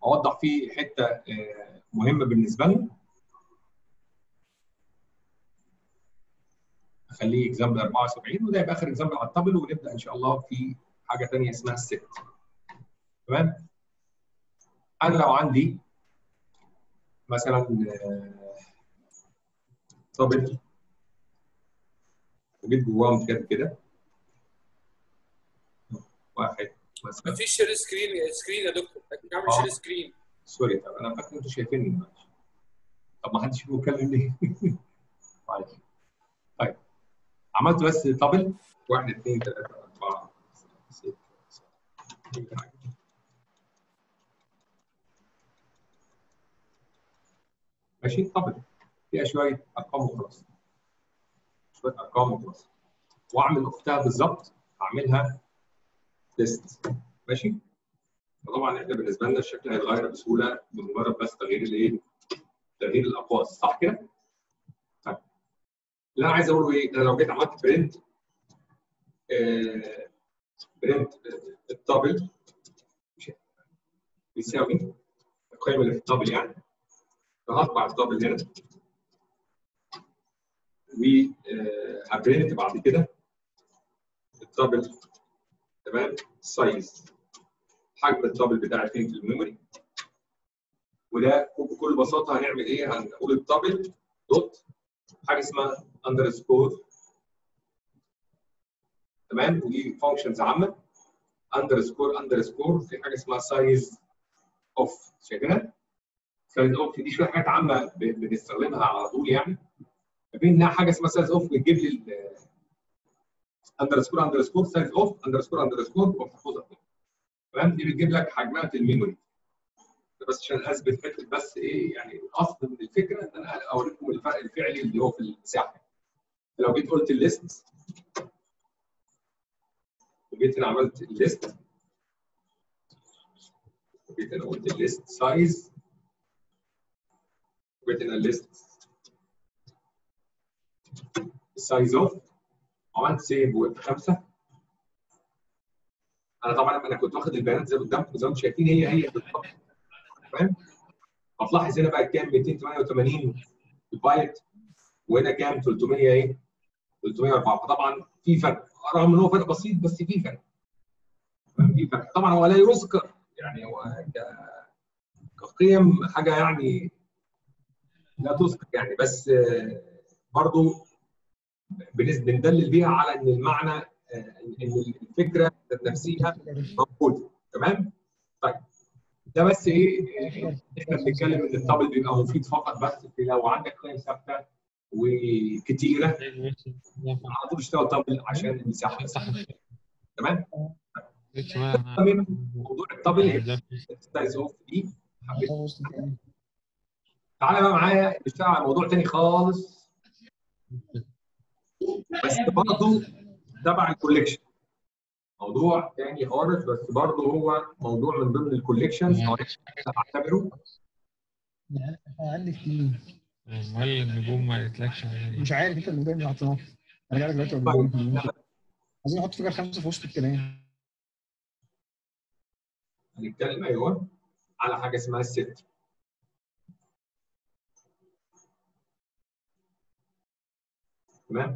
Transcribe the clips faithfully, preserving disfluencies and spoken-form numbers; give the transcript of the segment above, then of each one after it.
اوضح فيه حته مهمه بالنسبه لنا. اخليه اكزامبل أربعة وسبعين وده يبقى اخر اكزامبل على الطابل، ونبدا ان شاء الله في حاجه ثانيه اسمها الست. تمام؟ انا لو عندي مثلا طابل وجيت جواه امتداد كده واحد مثلا. مفيش شير سكرين سكرين يا دكتور، لكن اعمل شير سكرين. سوري، طب انا فاكر انتوا شايفيني دلوقتي. طب ما حدش فيكم بيتكلم ليه؟ طيب طيب عملت بس طابل واحد اثنين ثلاثة أربعة ستة سبعة. ماشي، طابل فيها شوية أرقام وخلاص. شوية أرقام وخلاص. وأعمل أختها بالظبط، أعملها تيست. ماشي؟ فطبعا إحنا بالنسبة لنا الشكل هيتغير بسهولة بمجرد بس تغيير الإيه؟ تغيير الأقواس، صح كده؟ طيب. اللي أنا عايز أقوله إيه؟ أنا لو جيت عملت برنت آه برنت الطابل بيساوي القيمة اللي في الطابل يعني. فهطبع الطابل هنا وهبرنت بعد كده الطابل. تمام؟ سايز حجم الطابل بتاعي فين في الميموري. وده بكل بساطه هنعمل ايه؟ هنقول الطابل دوت حاجه اسمها اندرسكور. تمام؟ ودي فانكشنز عامه. اندرسكور اندرسكور في حاجه اسمها سايز اوف. شايفينها؟ سايز اوف دي شويه حاجات عامه بنستخدمها على طول يعني. ما بينها حاجه اسمها سايز اوف بتجيب لي اندرسكور اندرسكور سايز اوف اندرسكور اندرسكور وبتحفظها. تمام؟ دي بتجيب لك حجمها في الميموري. بس عشان اثبت حته بس ايه يعني الاصل من الفكره ان انا اوريكم الفرق الفعلي اللي هو في المساحه. لو جيت قلت الليست وجيت هنا عملت الليست وجيت هنا قلت الليست سايز وجيت هنا الليست سايز اوف عملت سيف وقت خمسه. انا طبعا انا كنت واخد البيانات زي قدامكم زي ما انتم شايفين هي هي بالظبط. تمام؟ هتلاحظ هنا بقى كام؟ مئتين وثمانية وثمانين بايت وهنا كام؟ ثلاثمية ايه؟ ثلاثمية وأربعة. فطبعا في فرق رغم ان هو فرق بسيط بس في فرق. في فرق طبعا. هو لا يذكر يعني هو كقيم حاجه يعني لا تذكر يعني، بس برضه بندلل بيها على ان المعنى ان الفكره نفسها موجوده. تمام؟ طيب ده بس ايه احنا بنتكلم ان الطابل بيبقى مفيد فقط بس في لو عندك قيم ثابته وكتيره على طول اشتغل طابل عشان المساحه. تمام؟ من موضوع الطابل سايز اوف دي حبيت. تعالى بقى معايا نشتغل على موضوع تاني خالص بس برضه تبع الكوليكشن. موضوع تاني خالص بس برضه هو موضوع من ضمن الكوليكشنز اعتبره. لا عندي كتير. امال النجوم ما قالتلكش مش عارف انت اللي جاي حاططها. انا جاي دلوقتي قدامي. عايزين نحط فكره خمسه في وسط الكلام. هنتكلم ايوه على حاجه اسمها الست. تمام؟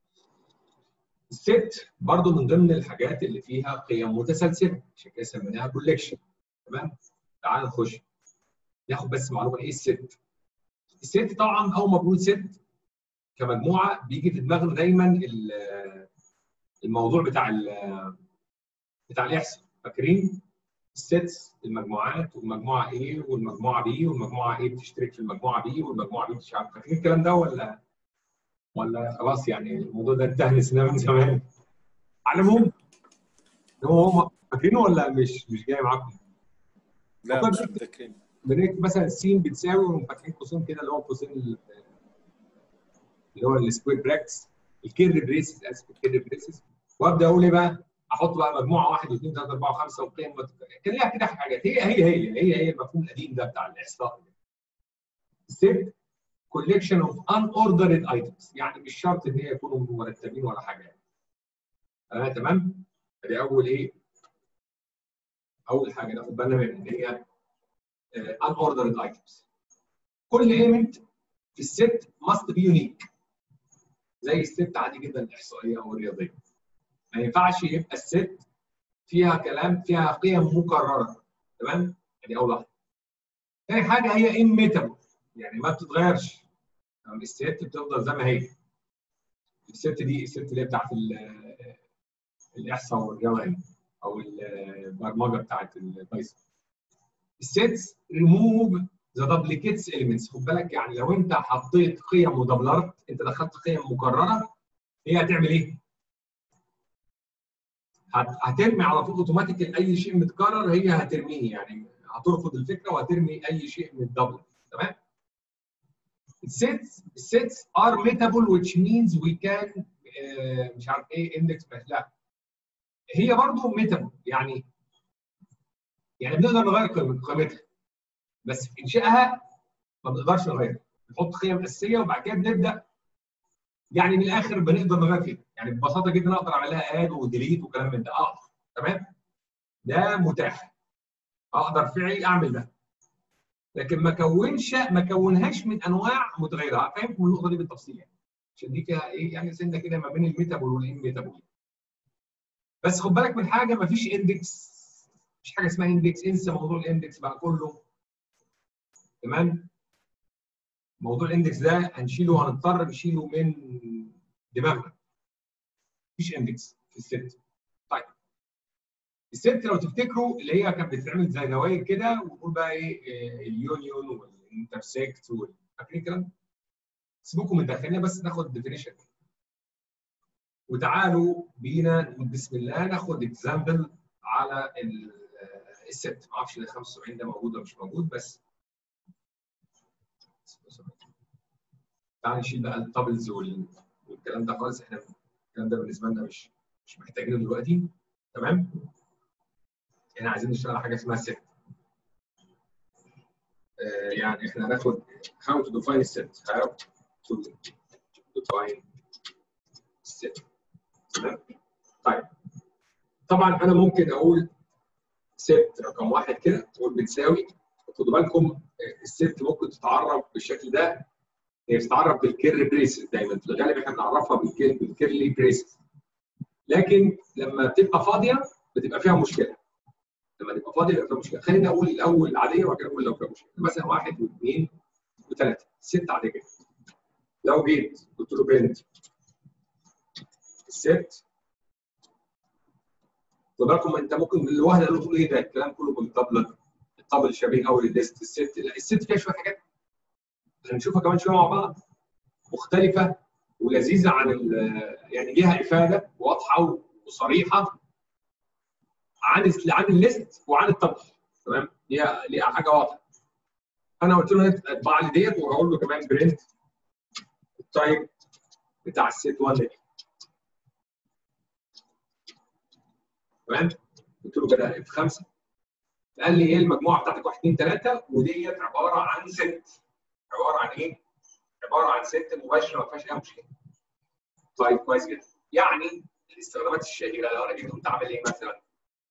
الست برضه من ضمن الحاجات اللي فيها قيم متسلسله عشان كده سميناها كوليكشن. تمام؟ تعال نخش ناخد بس معلومه ايه الست. الست طبعا اول ما بنقول ست كمجموعه بيجي في دماغنا دايما الموضوع بتاع بتاع الاحصاء. فاكرين؟ الستس المجموعات والمجموعه A والمجموعه B والمجموعه A بتشترك في المجموعه B والمجموعه B مش عارف. فاكرين الكلام ده ولا ولا خلاص يعني الموضوع ده انتهى نسيناه من زمان؟ على العموم هو هم فاكرينه ولا مش مش جاي معاكم؟ لا مش متذكرين. بنكتب مثلا س بتساوي وفاكرين قوسين كده اللي هو قوسين اللي هو السكوير براكتس الكيرلي بريسز اسف الكيرلي بريسز. وابدا اقول ايه بقى؟ احط بقى مجموعه واحد واثنين ثلاثه اربعه خمسه وقيم كان ليها كده حاجات هي هي هي هي هي المفهوم القديم ده بتاع الاحصاء. الست collection of unordered items يعني مش شرط ان هي يكونوا مرتبين ولا حاجه. آه تمام؟ ادي اول ايه؟ اول حاجه ناخد بالنا منها ان هي unordered items. كل element في الست must be unique. زي الست عادي جدا الاحصائيه او الرياضيه. ما ينفعش يبقى الست فيها كلام فيها قيم مكرره. تمام؟ دي اول واحده. ثاني حاجه هي immutable يعني ما بتتغيرش. الست بتفضل زي ما هي. الست دي الست اللي هي بتاعت الاحصاء والرياضه او البرمجه بتاعت البايثون. السيتس ريموف ذا دوبليكيتس اليمنتس. خد بالك يعني لو انت حطيت قيم مدبلرات انت دخلت قيم مكرره هي هتعمل ايه؟ هترمي على طول اوتوماتيك اي شيء متكرر هي هترميه يعني هترفض الفكره وهترمي اي شيء متدبل. تمام؟ السيتس السيتس ار ميتابل which means we can آه مش عارف ايه اندكس لا هي برضه ميتابل يعني يعني بنقدر نغير قيمتها بس في انشائها ما بنقدرش نغيرها. نحط قيم اساسيه وبعد كده بنبدا يعني من الاخر بنقدر نغير فيها يعني ببساطه جدا اقدر اعمل لها اد وديليت وكلام من ده اقدر. تمام؟ ده متاح. اقدر فعلي اعمل ده لكن ما كونش ما كونهاش من انواع متغيره. فهمت من النقطه دي بالتفصيل يعني عشان دي فيها ايه يعني سنه كده ما بين الميتابول والانميتابول. بس خد بالك من حاجه ما فيش اندكس. مفيش حاجه اسمها اندكس. انسى موضوع الاندكس بقى كله. تمام؟ موضوع الاندكس ده هنشيله وهنضطر نشيله من دماغنا. مفيش اندكس في الست. طيب الست لو تفتكروا اللي هي كانت بتتعمل زي دوائر كده ونقول بقى ايه اليونيون والانترسكت فاكرين الكلام؟ سيبوكم من ده خلينا بس ناخد ديفينيشن. وتعالوا بينا نقول بسم الله ناخد اكزامبل على الست. ما اعرفش ال خمسة وسبعين ده موجود ولا مش موجود بس تعالى نشيل بقى التابلز والكلام ده خالص. احنا الكلام ده بالنسبه لنا مش مش محتاجينه دلوقتي. تمام؟ احنا عايزين نشتغل على حاجه اسمها set. آه يعني احنا هناخد how to define set. how to define set. تمام؟ طيب طبعا انا ممكن اقول set رقم واحد كده تقول بتساوي. خدوا بالكم الست ممكن تتعرف بالشكل ده. هي بتتعرف بالكيرلي بريسز دايما. في الغالب احنا بنعرفها بالكيرلي بريسز لكن لما بتبقى فاضيه بتبقى فيها مشكله. لما تبقى فاضيه يبقى فيها مشكله. خلينا اقول الاول عاديه وبعد كده اقول لو فيها مشكله. مثلا واحد واثنين وثلاثه ست عاديه كده. لو جيت قلت له بنت الست خد بالكم انت ممكن الواحده قال له تقول ايه ده الكلام كله بالطبل الطبل شبيه قوي للديست. الست لا الست فيها شويه حاجات هنشوفها كمان شويه مع بعض مختلفه ولذيذه عن يعني ليها افاده واضحه وصريحه عن عن الليست وعن الطبل. تمام؟ ليها ليها حاجه واضحه. انا قلت له اطبع لي ديت وهقول له كمان برنت التايب بتاع الست واحد دي. تمام؟ قلت له كده اف خمسه قال لي ايه المجموعه بتاعتك واحد اثنين ثلاثه وديت عباره عن ست. عباره عن ايه؟ عباره عن ست مباشره ما فيهاش اي مشكله. طيب كويس جدا. يعني الاستخدامات الشهيره لو انا جيت قلت اعمل ايه مثلا؟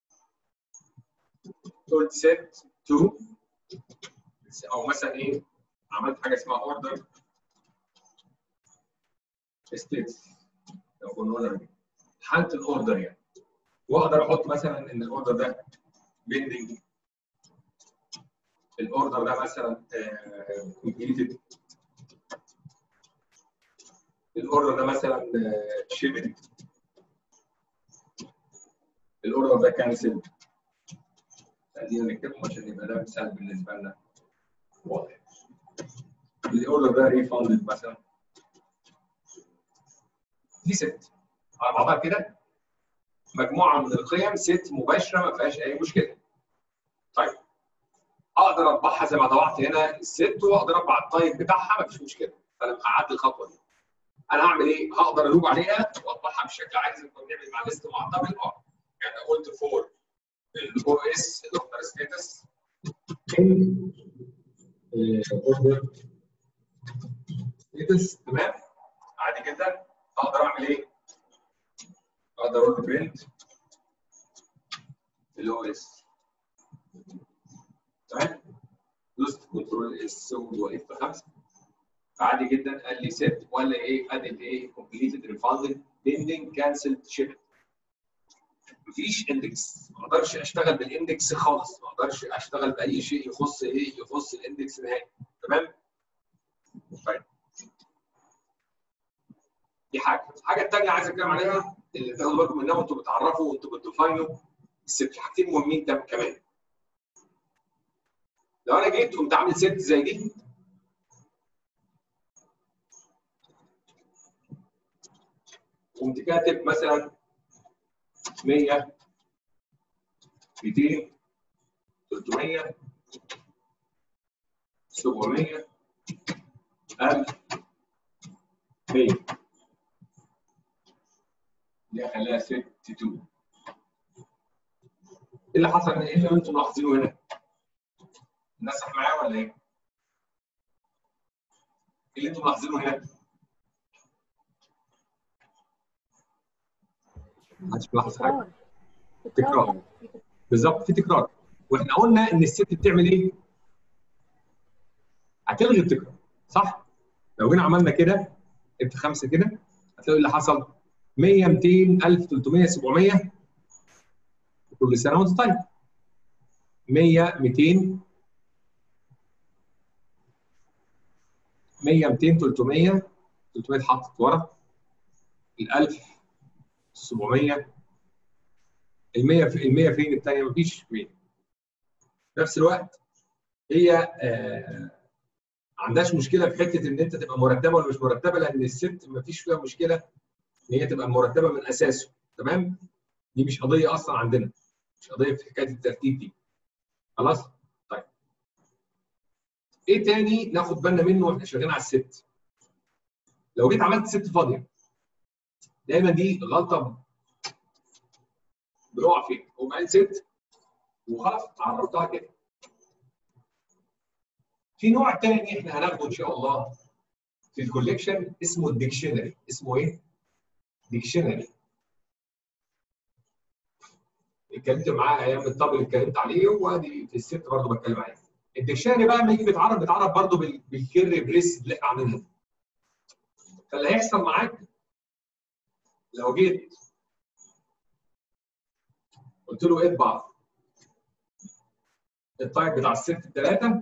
قلت ست تو او مثلا ايه؟ عملت حاجه اسمها اوردر ستيتس. لو قلنا حاله الاوردر يعني واقدر احط مثلا ان الاوردر ده بيندنج. الاوردر ده مثلا كومبليتد. الاوردر ده مثلا شيبد. الاوردر ده كانسل. خلينا نكتبهم عشان يبقى ده مثال بالنسبه لنا واضح. الاوردر ده ريفاندد مثلا. دي ست على بعضها كده مجموعه من القيم ست مباشره ما فيهاش اي مشكله. طيب اقدر اطبعها زي ما طبعت هنا الست واقدر اطبع التايب بتاعها ما فيش مشكله. فانا هعدي الخطوه دي. انا هعمل ايه؟ هقدر الوج عليها واطبعها بشكل عادي زي ما بنعمل مع ليست مع دبل اه. يعني قلت فور الاو اس الاوردر ستاتس ان اوردر ستاتس. تمام؟ عادي جدا. اقدر اعمل ايه؟ اقدر اقول برنت الاو اس. تمام؟ كنترول اس واف خمسه. فعادي جدا قال لي ست ولا ايه؟ ادت ايه؟ كومبليتد ريفاندد بيندنج كانسل شيب. مفيش اندكس، ما اقدرش اشتغل بالاندكس خالص، ما اقدرش اشتغل باي شيء يخص ايه؟ يخص الاندكس نهائي. تمام؟ طيب دي حاجه، الحاجه الثانيه عايز اتكلم عليها اللي تاخدوا بالكم منها وانتم بتعرفوا وانتم بتديفاينوا الست. في حاجتين مهمين كمان. لو انا جيت قمت عامل ست زي دي قمت كاتب مثلا مية ميتين تلتمية سبعمية ألف مية، دي اخليها ست اتنين. ايه اللي حصل؟ ايه اللي انتم ملاحظينه هنا؟ الناس صح معايا ولا ايه؟ ايه اللي انتم ملاحظينه هنا؟ محدش ملاحظ حاجه. تكرار. بالظبط، في تكرار. واحنا قلنا ان الست بتعمل ايه؟ هتلغي التكرار، صح؟ لو جينا عملنا كده اف خمسه كده هتلاقوا اللي حصل مية ميتين ألف تلتمية سبعمية. كل سنه وانت طيب. مية ميتين مية ميتين تلتمية تلتمية اتحطت ورا ال ألف سبعمية. ال مية في ال مية فين الثانيه؟ مفيش مية. في نفس الوقت هي آه ما عندهاش مشكله في حته ان انت تبقى مرتبه ولا مش مرتبه، لان الست ما فيش فيها مشكله ان هي تبقى مرتبه من اساسه. تمام؟ دي مش قضيه اصلا عندنا، مش قضيه في حكايه الترتيب دي. خلاص؟ طيب ايه تاني ناخد بالنا منه واحنا شغالين على الست؟ لو جيت عملت ست فاضيه، دايما دي غلطه بنقع فيها. قوم قايل ست وخلاص عرفتها كده. في نوع تاني احنا هناخده ان شاء الله في الكوليكشن اسمه الديكشنري. اسمه ايه؟ ديكشنري. اتكلمت معاه ايام الطابل، اتكلمت عليه، وادي في الست برضه بتكلم عليه. الديكشنري بقى لما يجي بيتعرف بيتعرف برضه بالكيري بريس اللي احنا عاملينها. فاللي هيحصل معاك لو جيت قلت له اطبع التايب بتاع الست بثلاثه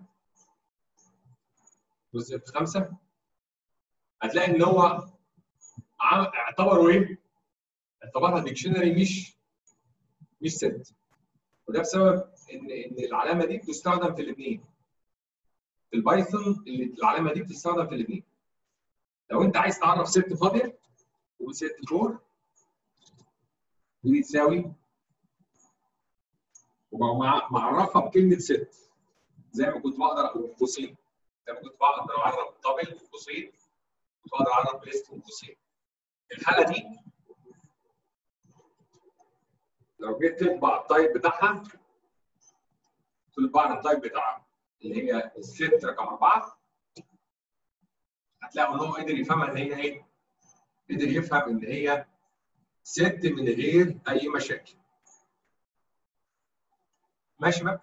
والست خمسه، هتلاقي ان هو اعتبره ايه؟ اعتبرها ديكشنري مش مش ست. وده بسبب ان ان العلامه دي بتستخدم في الاثنين. في البايثون اللي العلامه دي بتستخدم في الاثنين. لو انت عايز تعرف ست فاضيه وست فور دي تساوي ومعرفها بكلمه ست، زي ما كنت بقدر اقول قوسين، زي ما كنت بقدر اعرف دبل قوسين، كنت بقدر اعرف ليست قوسين. في الحاله دي لو جيت تطبع التايب بتاعها، تطبع التايب بتاعها اللي هي الست رقم اربعه، هتلاقوا ان هو قدر يفهمها ان هي ايه؟ قدر يفهم ان هي ست من غير اي مشاكل. ماشي بقى؟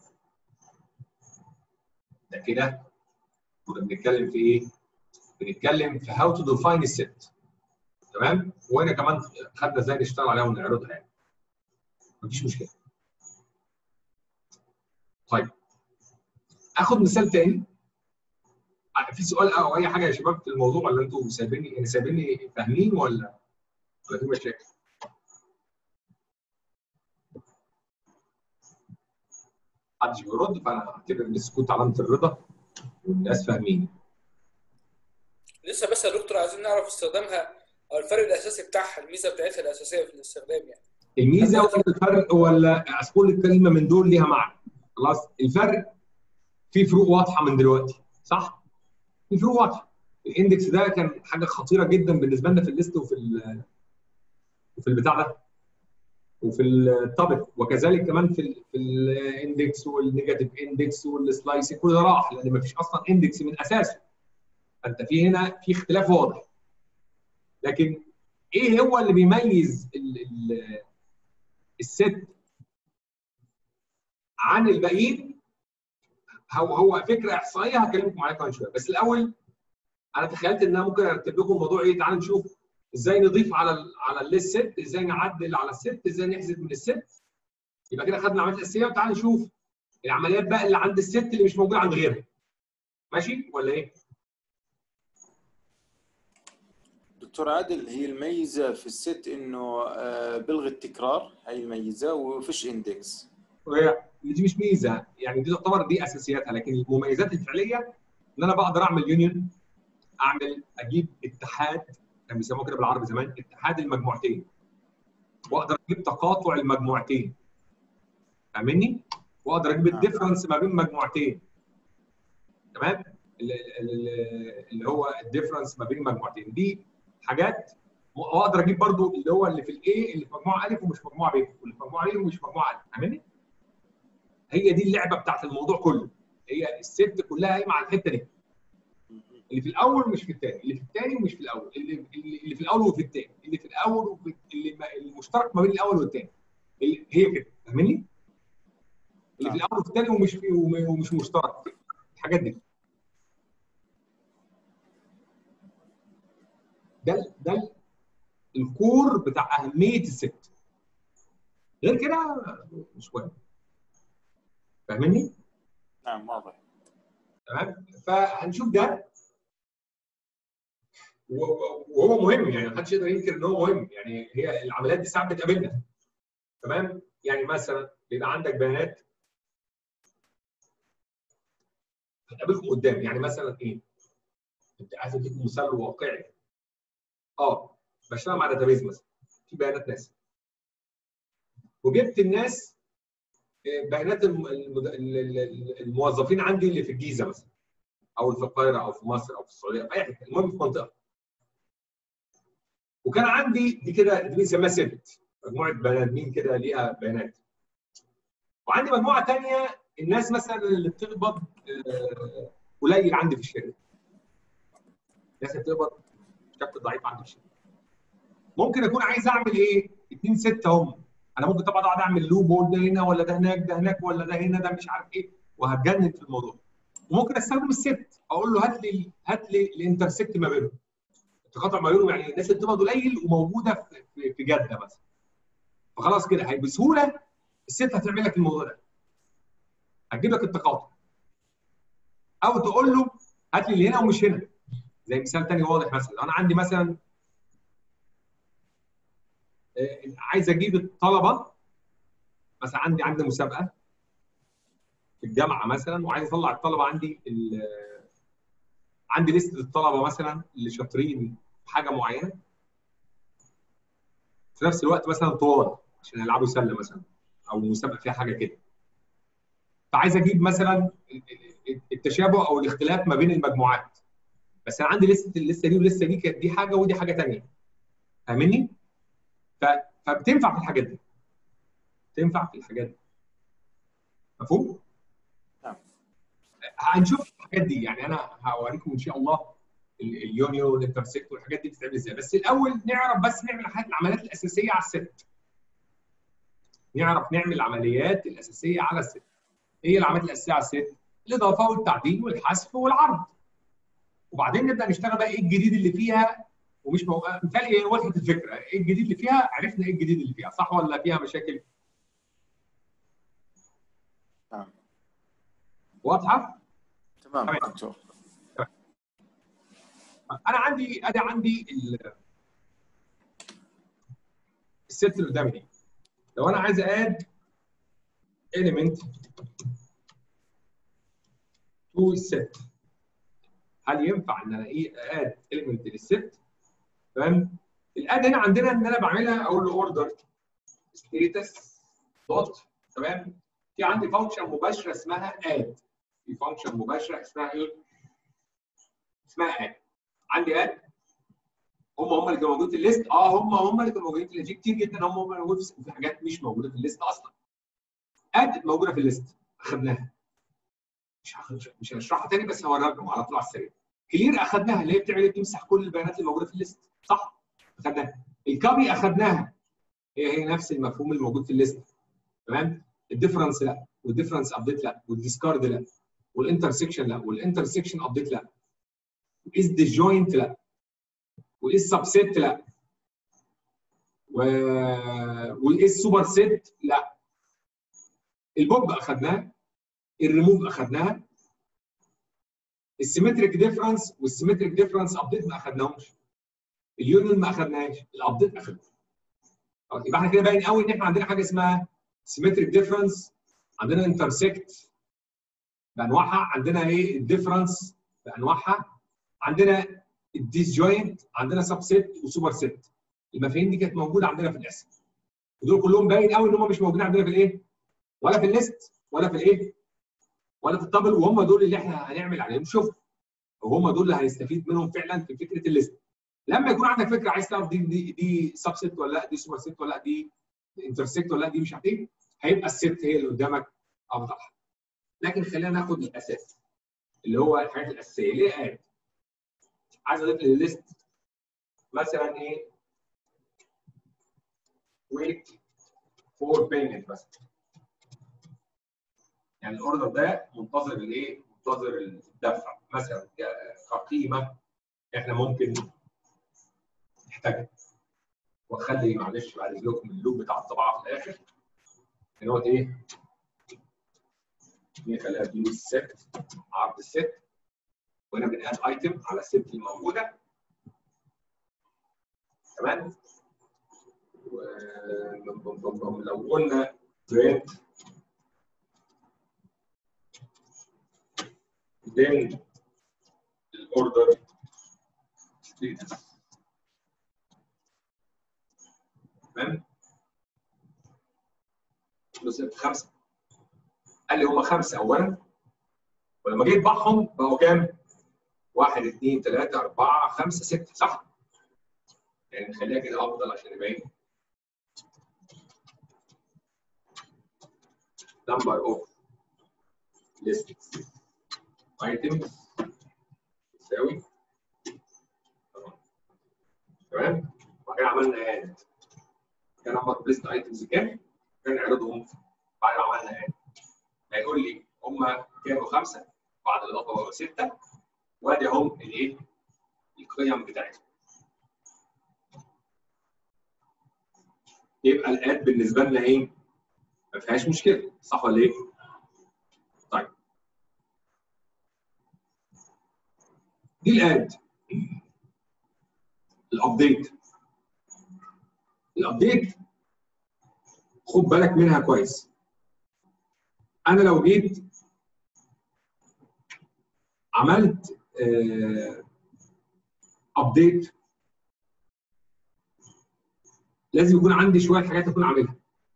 ده كده كنا بنتكلم في ايه؟ بنتكلم في هاو تو ديفاين الست. تمام؟ وهنا كمان خدنا ازاي نشتغل عليها ونعرضها يعني. مفيش مشكله. طيب اخد مثال تاني. في سؤال او اي حاجه يا شباب في الموضوع، ولا انتوا سايبيني يعني سايبيني فاهمين ولا ولا في مشاكل؟ محدش بيرد، فانا هعتبر ان السكوت علامه الرضا والناس فاهمين. لسه بس يا دكتور عايزين نعرف استخدامها او الفرق الاساسي بتاعها، الميزه بتاعتها الاساسيه في الاستخدام يعني. الميزه ولا الفرق ولا كل كلمه من دول ليها معنى؟ خلاص؟ الفرق في فروق واضحه من دلوقتي، صح؟ في فروق واضحه. الاندكس ده كان حاجه خطيره جدا بالنسبه لنا في الليست وفي ال وفي البتاع ده وفي التابل، وكذلك كمان في ال في الاندكس والنيجاتيف اندكس والسلايس، كل ده راح لان ما فيش اصلا اندكس من اساسه. فانت في هنا في اختلاف واضح. لكن ايه هو اللي بيميز ال ال الست عن الباقيين؟ هو هو فكره احصائيه هكلمكم عليها كمان شويه، بس الاول انا تخيلت ان انا ممكن ارتب لكم الموضوع ايه. تعالوا نشوف ازاي نضيف على ال على الليست ست، ازاي نعدل على الست، ازاي نحذف من الست. يبقى كده خدنا العمليات الاساسيه، وتعالوا نشوف العمليات بقى اللي عند الست اللي مش موجوده عند غيرها. ماشي ولا ايه؟ دكتور عادل، هي الميزه في الست انه آه، بلغي التكرار، هي الميزه، وفيش اندكس. وهي دي مش ميزه، يعني دي تعتبر دي اساسياتها، لكن المميزات الفعليه ان انا بقدر اعمل يونيون، اعمل اجيب اتحاد، كانوا بيسموه كده بالعربي زمان اتحاد المجموعتين، واقدر اجيب تقاطع المجموعتين. فاهمني؟ واقدر اجيب الديفرنس ما بين مجموعتين. تمام؟ اللي هو الديفرنس ما بين مجموعتين، دي حاجات. واقدر اجيب برضو اللي هو اللي في الايه اللي في مجموعه الف ومش مجموعه ب، واللي في مجموعه ب ومش مجموعه الف. فاهمني؟ هي دي اللعبه بتاعت الموضوع كله، هي الست كلها قايمه على الحته دي. اللي في الاول مش في الثاني، اللي في الثاني ومش في الاول، اللي اللي في الاول وفي الثاني، اللي في الاول وفي اللي المشترك ما بين الاول والثاني. هي كده. فاهمني؟ اللي في الاول وفي الثاني ومش في ومش مشترك، الحاجات دي. ده ده الكور بتاع اهميه الست. غير كده مش مهم. فاهمني؟ نعم واضح. تمام؟ فهنشوف ده، وهو مهم، يعني ما حدش يقدر ينكر ان هو مهم. يعني هي العمليات دي ساعات بتقابلنا. تمام؟ يعني مثلا بيبقى عندك بيانات هتقابلكم قدام، يعني مثلا ايه؟ انت عايز اديكم مثال واقعي. اه بشتغل مع داتابيز مثلا في بيانات ناس، وجبت الناس بيانات الموظفين عندي اللي في الجيزه مثلا، او في القاهره او في مصر او في السعوديه، في اي حته، المهم في منطقه. وكان عندي دي كده، دي بنسميها ست، مجموعه بني ادمين كده ليها بيانات. وعندي مجموعه ثانيه الناس مثلا اللي بتقبض قليل عندي في الشركه. الناس اللي بتقبض بشكل ضعيف عندي في الشركه. ممكن اكون عايز اعمل ايه؟ اثنين سته هم. انا ممكن طبعا اقعد اعمل لوب وول ده هنا ولا ده هناك، ده هناك ولا ده هنا، ده مش عارف ايه، وهتجنن في الموضوع. وممكن استخدم الست، اقول له هات لي هات لي الانترسكت ما بينهم، التقاطع ما بينهم، يعني الناس اللي بتقبض قليل وموجوده في في جده مثلا. فخلاص كده هي بسهوله الست هتعمل لك الموضوع ده، هتجيب لك التقاطع. او تقول له هات لي اللي هنا ومش هنا. زي مثال ثاني واضح، مثلا انا عندي مثلا عايز اجيب الطلبه مثلا، عندي عندي مسابقه في الجامعه مثلا، وعايز اطلع الطلبه عندي عندي لسته الطلبه مثلا اللي شاطرين في حاجه معينه، في نفس الوقت مثلا طوال عشان يلعبوا سله مثلا، او مسابقه فيها حاجه كده. فعايز اجيب مثلا التشابه او الاختلاف ما بين المجموعات، بس انا عندي لسته اللسته دي واللسته دي، كانت دي حاجه ودي حاجه ثانيه. فاهمني؟ فبتنفع في الحاجات دي، تنفع في الحاجات دي. مفهوم؟ نعم. هنشوف الحاجات دي، يعني انا هوريكم ان شاء الله اليونيو والانترسكت والحاجات دي بتتعمل ازاي. بس الاول نعرف بس نعمل العمليات الاساسيه على الست. نعرف نعمل العمليات الاساسيه على الست. ايه هي العمليات الاساسيه على الست؟ الاضافه والتعديل والحذف والعرض. وبعدين نبدا نشتغل بقى ايه الجديد اللي فيها، ومش مو... مثالي وضحت الفكره، ايه الجديد اللي فيها؟ عرفنا ايه الجديد اللي فيها، صح ولا فيها مشاكل؟ نعم. واضحه؟ تمام دكتور. انا عندي ادي عندي الست اللي قدامي دي. لو انا عايز اد element to الست، هل ينفع ان انا ايه اد element للست؟ تمام؟ الاد هنا عندنا ان انا بعملها اقول له اوردر ستيتس دوت. تمام؟ في عندي فانكشن مباشره اسمها اد. في فانكشن مباشره اسمها ايه؟ اسمها اد. عندي اد هم هم اللي كانوا موجودين في الليست. اه هم هم اللي كانوا موجودين في الليست كتير جدا، هم هم اللي موجودين في حاجات مش موجوده في الليست اصلا. اد موجوده في الليست، اخذناها. مش مش هنشرحها تاني، بس هوريها لكم على طول على السريع. كلير اخذناها، اللي هي بتعمل ايه؟ تمسح كل البيانات اللي موجوده في الليست، صح؟ اخذناها. الكابي اخذناها، هي هي نفس المفهوم اللي موجود في الليست. تمام؟ الديفرنس لا، والديفرنس ابديت لا، والديسكارد لا. والانترسكشن لا، والانترسكشن ابديت لا، وايز ديجوينت لا، وايز سبسيت لا، و والايز سوبر سيت لا. البوب اخذناه، الريموف اخذناها، السيمتريك ديفرنس والسيمتريك ديفرنس ابديت ما اخذناهمش، اليونيون ما اخذناهاش، الابديت اخذناه. يبقى احنا كده باين قوي ان احنا عندنا حاجه اسمها سيمتريك ديفرنس، عندنا انترسكت بانواعها، عندنا ايه الديفرنس بانواعها، عندنا الديسجوينت، عندنا سب سيت وسوبر سيت. المفاهيم دي كانت موجوده عندنا في الاسم، ودول كلهم باين قوي ان هم مش موجودين عندنا في الايه؟ ولا في الليست ولا في الايه؟ ولا في التابل، وهم دول اللي احنا هنعمل عليهم شغل، وهم دول اللي هنستفيد منهم فعلا في فكره الليست. لما يكون عندك فكره عايز تعرف دي دي دي سب سيت ولا لا، دي سوبر سيت ولا لا، دي انترسكت ولا لا، دي مش عارف ايه، هيبقى الست هي اللي قدامك افضل. لكن خلينا ناخد الاساس اللي هو الحاجات الاساسيه. ليه قاعد؟ عايز اضيف للليست مثلا ايه؟ ويت فور بيمنت مثلا. يعني الاوردر ده منتظر الايه؟ منتظر الدفع مثلا كقيمه احنا ممكن نحتاجها. واخلي معلش بعد اذنكم اللوب بتاع الطباعه في الاخر ان هو ايه؟ نخليها دي الست، عرض الست، وهنا بنقاد ايتم على الست الموجوده. تمام؟ ولو قلنا برنت then الاوردر ستيتس. تمام؟ ست خمسه. قال لي هم خمسه اولا، ولما جيت اطبعهم بقوا كام؟ واحد اثنين ثلاثه اربعه خمسه سته، صح؟ يعني نخليها كده افضل عشان يبين. number of lists items يساوي تمام. وبعدين عملنا اد. كان number of list items كام؟ كان نعرضهم بعد ما عملنا اد. هيقول لي هم كانوا خمسه بعد الاضافه بقوا سته، وادي هم الايه؟ القيم بتاعتهم. يبقى الاد بالنسبه لنا ايه؟ ما فيهاش مشكله، صح ولا ايه؟ طيب دي الاد. الابديت. الابديت خد بالك منها كويس. انا لو جيت عملت ابديت آه لازم يكون عندي شويه حاجات اكون عاملها.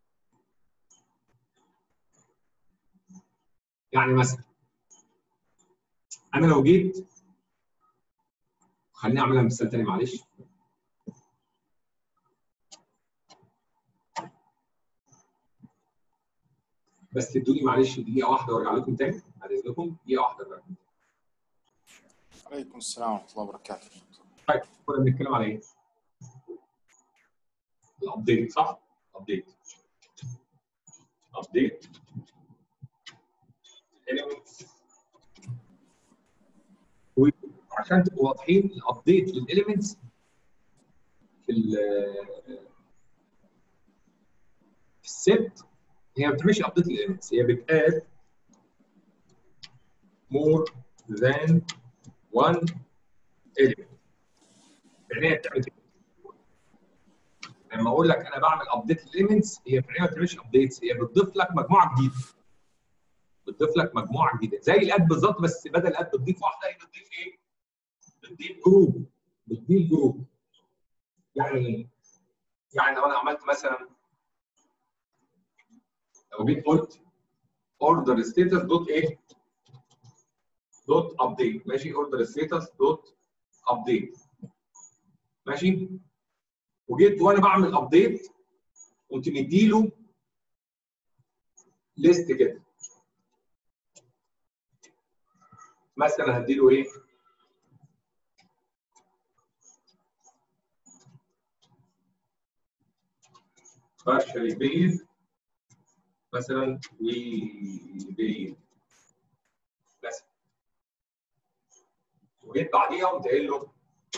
يعني مثلا انا لو جيت، خليني اعملها مثال تاني معلش. بس تدوني معلش دقيقه واحده وارجع لكم تاني، بعد اذنكم دقيقه واحده بقى. عليكم السلام ورحمه الله وبركاته. طيب كنا بنتكلم على ايه؟ الابديت، صح؟ ابديت ابديت وعشان تبقوا واضحين، الابديت للاليمنتس في في الست هي ما بتعملش ابديت للاليمنتس، هي بتاد more than one element. يعني هي بتعمل كده. لما اقول لك انا بعمل ابديت للاليمنتس، هي فعليا ما بتعملش ابديتس، هي بتضيف لك مجموعه جديده. بتضيف لك مجموعه جديده زي الاد بالظبط، بس بدل الاد بتضيف واحده، هي بتضيف ايه؟ بتضيف جروب. بتضيف جروب. يعني ايه؟ يعني لو انا عملت مثلا، لو جيت قلت اوردر ستيتس دوت ايه؟ دوت ابديت. ماشي؟ اوردر ستيتس دوت ابديت. ماشي؟ وجيت وانا بعمل ابديت قمت مديله ليست كده. مثلا هديله ايه؟ partially paid مثلا و paid بس. وجيت بعديها قمت قايل له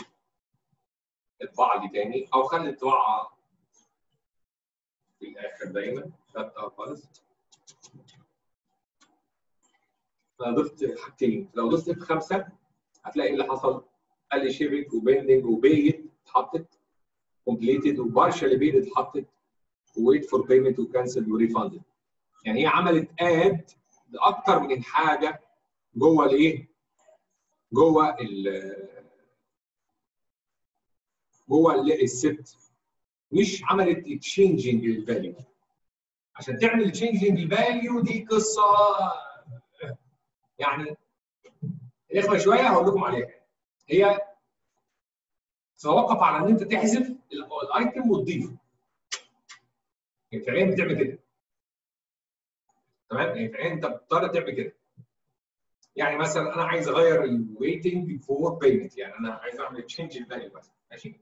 اطبع لي تاني، او خلي الطباعه في الاخر دايما ثابته خالص. انا ضفت حاجتين، لو ضفت في خمسه هتلاقي اللي حصل قال لي شيبنج وبيندنج وبيد اتحطت، كومبليتد وبارشال بيد اتحطت، وويت فور بيمنت وكانسل وريفاندد. يعني هي عملت اد لاكثر من حاجه جوه الايه؟ جوه ال جوه الست، مش عملت تشينجنج للفاليو. عشان تعمل تشينجنج للفاليو دي قصه يعني رخمه شويه، هقول لكم عليها. هي تتوقف على ان انت تحذف الايتم وتضيفه. يعني فعليا بتعمل كده. تمام؟ يعني فعليا انت بتضطر تعمل كده. يعني مثلا انا عايز اغير الويتنج فور بيمنت، يعني انا عايز اعمل تشينج الفاليو مثلا، ماشي؟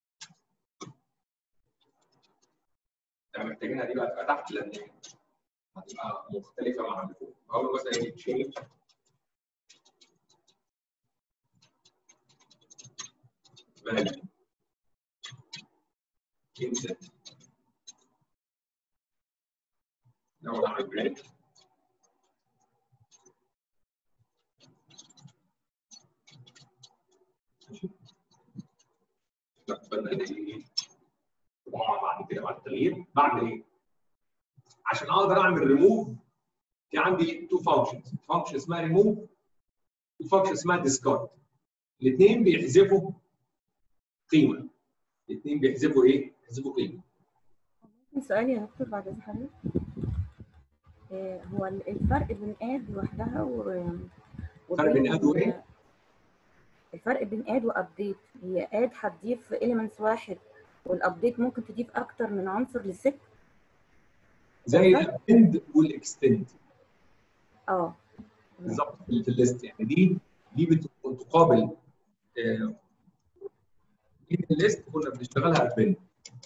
يعني محتاجينها دي بقى تبقى تحت لان هتبقى مختلفه مع اللي فوق. اقول مثلا ايه تشينج فاليو انسert. لو انا عامل بريك ماشي، بدنا ايه طبعا بعد كده بعد التغيير بعمل ايه؟ عشان اقدر اعمل ريموف في عندي تو فانكشنز، فانكشن اسمها ريموف وفانكشن اسمها ديسكارد. الاثنين بيحذفوا قيمه. الاثنين بيحذفوا ايه؟ بيحذفوا قيمه. ممكن سؤال يا دكتور بعد اذن حضرتك؟ آه، هو الفرق بين اد لوحدها و الفرق بين اد وايه؟ الفرق بين اد وابديت، هي اد هتضيف اليمنتس واحد والابديت ممكن تضيف اكتر من عنصر للست زي الابند والاكستند. اه بالظبط في الليست. يعني دي دي بتقابل آه الليست كنا بنشتغلها ابند،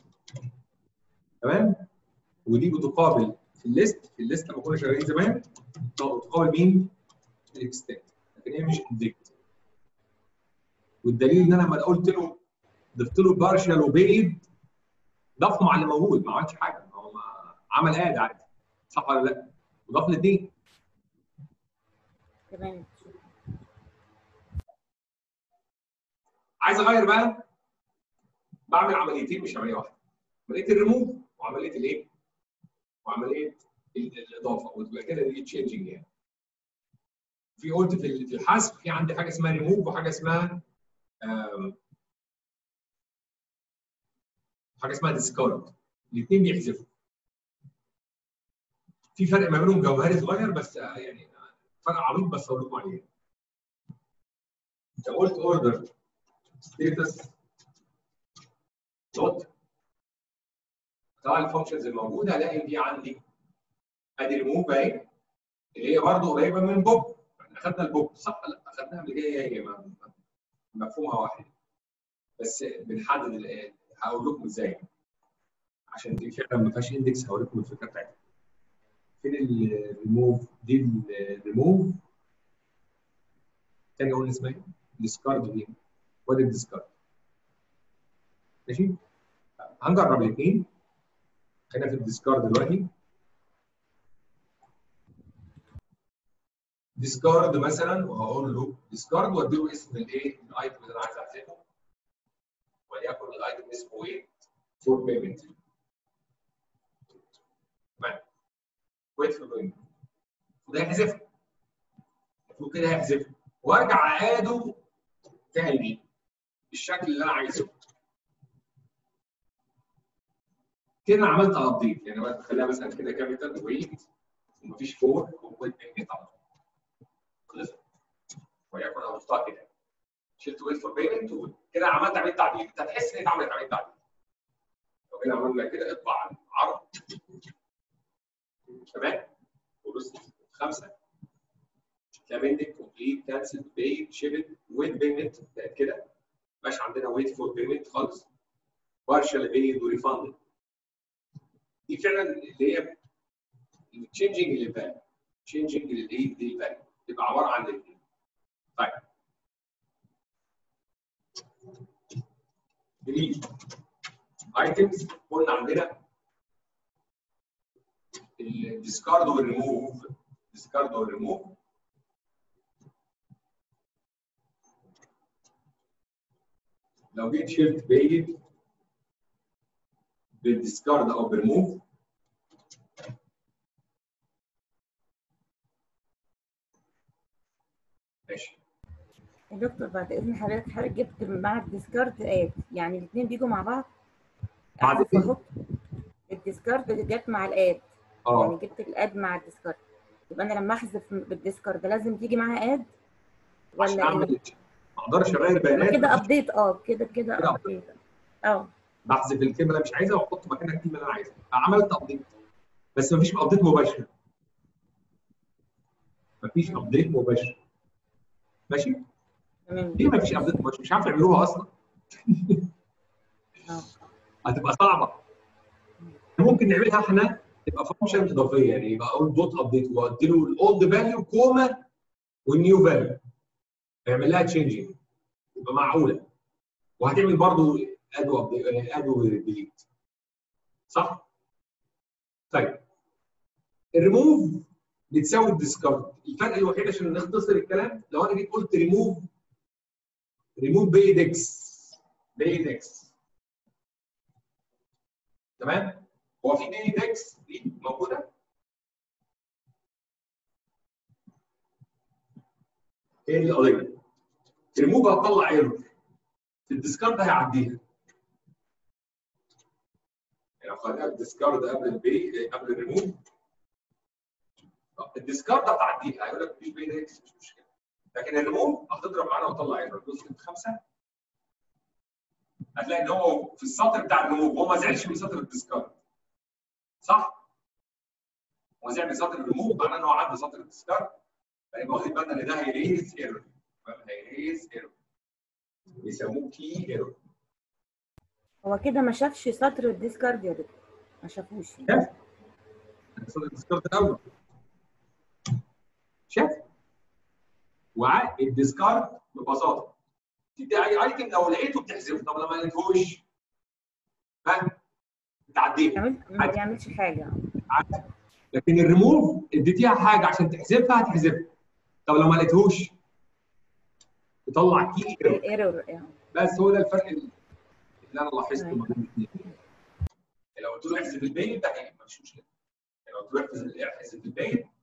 تمام؟ ودي بتقابل في الليست في الليست لما كنا شغالين زمان بتقابل مين؟ الاكستند، لكن هي مش اندكت. والدليل ان انا لما قلت له ضفت له بارشال وبيد ضافهم على اللي موجود، ما عملش حاجه، هو عمل اد عادي، صح ولا لا؟ وضاف الاثنين. تمام. عايز اغير بقى، بعمل عمليتين مش عمليه واحده، عمليه الريموف وعمليه الايه؟ وعمليه الاضافه، وتبقى كده دي تشينجنج. يعني في قلت في في الحذف في عندي حاجه اسمها ريموف وحاجه اسمها حاجه اسمها ديسكارد. الاثنين بيحذفوا. في فرق ما بينهم جوهري صغير بس يعني فرق عميق، بس هقول لكم عليه. لو قلت اوردر ستيتس دوت طبعا الفانكشنز الموجوده هلاقي دي عندي ادي ريموف اهي اللي هي برضه قريبه من بوب. احنا اخذنا البوب صح؟ لا اخذناها قبل كده، هي هي مفهومها واحد، بس بنحدد. هقول لكم ازاي عشان دي فعلا ما فيهاش اندكس. هقول لكم الفكره بتاعتها. فين الريموف؟ دي الريموف تاني قلنا اسمها ايه؟ ديسكارد دي، وادي الديسكارد. ماشي؟ هنجرب الاثنين. خلينا في الديسكارد دلوقتي. ديسكارد مثلا، وهقول له ديسكارد واديله اسم الايه؟ الايتم اللي انا عايز احذفه. وليكن الايتم اسمه ايه؟ فور بيمنت. تمام. ويت فور بيمنت. وده هيحذفه. المفروض كده هيحذفه. وارجع اعاده تاني بالشكل اللي انا عايزه. كده انا عملت ابديت، يعني بخليها مثلا كده كابيتال ويت ومفيش فور وويت بيمنت على طول. خلصت. وليكن انا ضفتها كده. شلت ويت فور بيمنت وكده عملت عمليه تعديل. انت هتحس ان انت عملت عمليه تعديل. لو كده عملنا كده اطبع عرض. تمام؟ ودوس خمسه. كابندنج كومبليت كانسل بيد شيبت ويت بيمنت بقت كده. مبقاش عندنا ويت فور بيمنت خالص. بارشال بيد وريفاندد. دي فعلا اللي هي التشينجنج للفاليو. تشينجنج للايه؟ للفاليو. تبقى عباره عن الاثنين. طيب ديليت ايتمز قلنا عندنا الديسكارد والريموف. ديسكارد والريموف لو جيت شلت بيج بالديسكارد او بالريموف ماشي. يا دكتور بعد اذن حضرتك، حضرتك جبت مع الديسكارد اد، يعني الاثنين بيجوا مع بعض؟ بعد احذف ايه؟ واحط الديسكارد اللي جت مع الاد، اه يعني جبت الاد مع الديسكارد، يبقى انا لما احذف بالديسكارد لازم تيجي معاها اد عشان ولا اعمل ايه؟ ما اقدرش اغير بيانات. كده ابديت، اه كده كده كده ابديت. اه بحذف الكلمه اللي أنا مش عايزها واحط مكانها الكلمه اللي انا عايزها. عملت ابديت بس مفيش ابديت مباشر. مفيش ابديت مباشر. ماشي؟ تمام. ليه مفيش ابديت مباشر؟ مش عارف يعملوها اصلا. اه هتبقى صعبه. ممكن نعملها احنا تبقى فانكشن اضافيه، يعني يبقى اقول دوت ابديت وادي له الاولد فاليو كوما والنيو فاليو، هيعمل لها تشينجنج تبقى معقوله، وهتعمل برضه اد اد وديليت. صح؟ طيب الريموف بتساوي الديسكارد. الفرق الوحيد عشان نختصر الكلام، لو انا جيت قلت ريموف ريموف بيد اكس بيد اكس، تمام؟ هو في بيد اكس دي موجوده؟ هي دي القضيه. ريموف هتطلع ايرور، الديسكارد هيعديها. لو خدنا الديسكارد قبل البي قبل الريموف، الديسكارد هتعديها، هيقول لك مفيش بيد اكس مش مشكله. لكن الريموف هتضرب معانا وتطلع ايرور. جزء خمسه هتلاقي ان هو في السطر بتاع الريموف هو ما زعلش من سطر الديسكارد. صح؟ هو زعل من سطر الريموف معناه ان هو عدى سطر الديسكارد، فيبقى واخد بالنا ان ده هيريز ايرور. هيريز ايرور بيسموه كي ايرور. هو كده ما شافش سطر الديسكارد يا دكتور، ما شافوش. شاف؟ سطر الديسكارد الاول شاف؟ وعاد الديسكارد ببساطه تدي اي ايتم لو لقيته بتحذفه، طب لما ما لقيتهوش فاهم؟ بتعديه ما بيعملش حاجه. عادي. لكن الريموف اديتيها حاجه عشان تحذفها هتحذفها، طب لو ما لقيتهوش تطلع كي ايرور. ايرور يعني. بس هو ده الفرق اللي انا لاحظته ما بين الاثنين. لو قلت له احذف البين ده هيبقى مفيش مشكله، لو قلت له احذف احذف البين